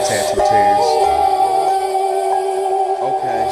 tattoo tears. Okay.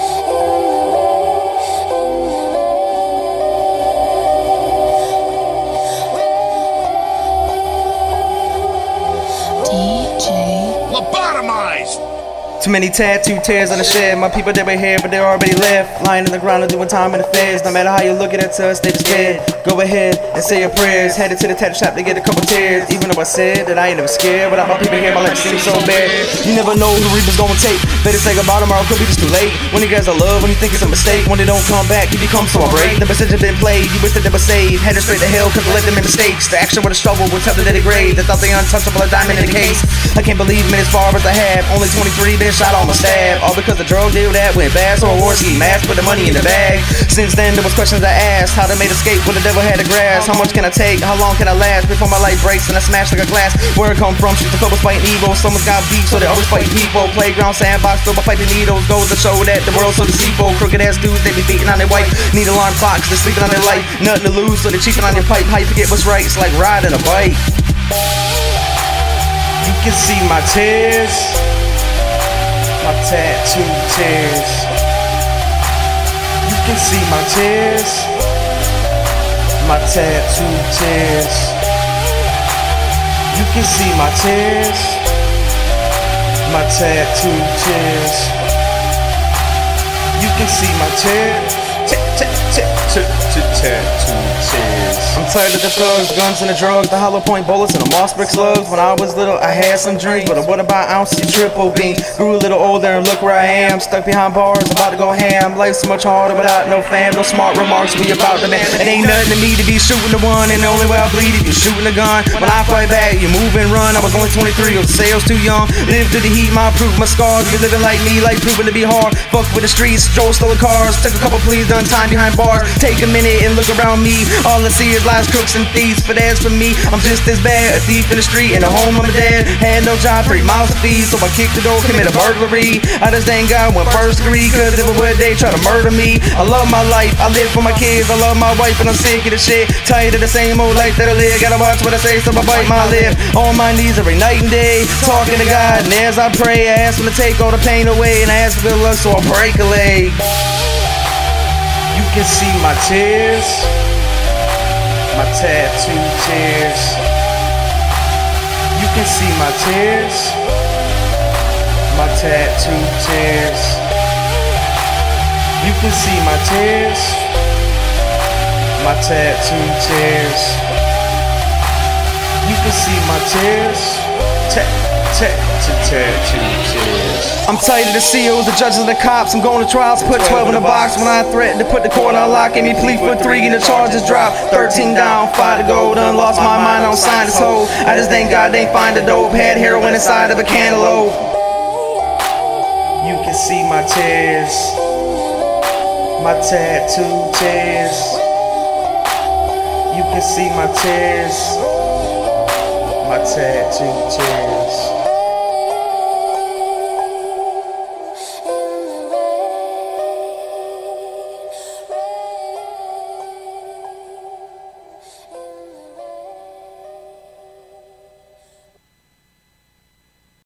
Lobotomized! Too many tattoo tears on the shed. My people, they were here, but they already left. Lying in the ground and doing time in the feds. No matter how you look at it to us, they just scared. Go ahead and say your prayers. Headed to the tattoo shop to get a couple tears. Even though I said that I ain't never scared. Without my people here, my life seems so bad. You never know who the reaper's gonna take. Better say goodbye tomorrow, could be just too late. When you guys are love, when you think it's a mistake. When they don't come back, you become so afraid. The message has been played, you wish that they were saved. Headed straight to hell, cause they let them in mistakes. The action with a struggle will tell them that they grade. They thought they untouchable, a diamond in the case. I can't believe me as far as I have. Only 23 been shot on my stab. All because the drug deal that went bad. So a war ski mask, put the money in the bag. Since then there was questions I asked. How they made escape when the devil had the grass. How much can I take? How long can I last before my life breaks and I smash like a glass? Where it come from? Streets of was fighting evil. Someone's got beef, so they always fighting people. Playground, sandbox, filled by fighting needles. Goes to show that the world's so deceitful. Crooked ass dudes, they be beating on their wife. Need alarm clocks, they're sleeping on their life. Nothing to lose, so they're cheating on your pipe. How you forget what's right? It's like riding a bike. You can see my tears, my tattoo tears. You can see my tears, my tattoo tears. You can see my tears, my tattoo tears. You can see my tears, tattoo tears. I'm tired of the thugs, guns and the drugs, the hollow point bullets and the Mossberg slugs. When I was little, I had some dreams, but what about ounces of triple beans? Grew a little older and look where I am, stuck behind bars, about to go ham. Life's so much harder without no fam, no smart remarks. We about the man. It ain't nothing to me to be shooting the one, and the only way I bleed if you're shooting a gun. When I fight back, you move and run. I was only 23, the sales too young. Lived through the heat, my proof, my scars. You're living like me, like proving to be hard. Fuck with the streets, drove stolen cars, took a couple pleas, done time behind bars. Take a minute and look around me. All I see is lies, crooks, and thieves. But as for me, I'm just as bad. A thief in the street and a home of my dad. Had no job, 3 miles to feed, so I kicked the door, committed burglary. I just thank God went first degree, cause if it were they try to murder me. I love my life, I live for my kids, I love my wife, and I'm sick of the shit. Tired of the same old life that I live. Gotta watch what I say, so I bite my lip. On my knees every night and day, talking to God, and as I pray, I ask him to take all the pain away, and I ask for good luck, so I break a leg. You can see my tears, my tattoo tears. You can see my tears, my tattoo tears. You can see my tears, my tattoo tears. You can see my tears, tattoo tears. I'm tired of the CEOs, the judges, and the cops. I'm going to trials, put 12 in the box. When I threatened to put the court on lock, gave me plea for 3 and the charges dropped. 13 down, 5 to go. Done lost my mind, I don't sign this hoe. I just thank God they ain't find the dope. Had heroin inside of a cantaloupe. You can see my tears, my tattoo tears. You can see my tears, my tattoo tears.